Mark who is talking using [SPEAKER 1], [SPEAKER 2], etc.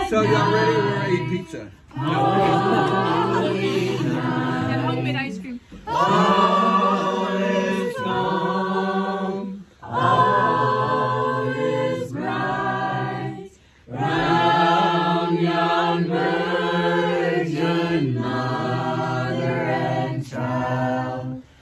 [SPEAKER 1] So y'all ready? We're gonna eat pizza.
[SPEAKER 2] And homemade ice cream.
[SPEAKER 3] All is calm, all is bright, round young virgin mother and child.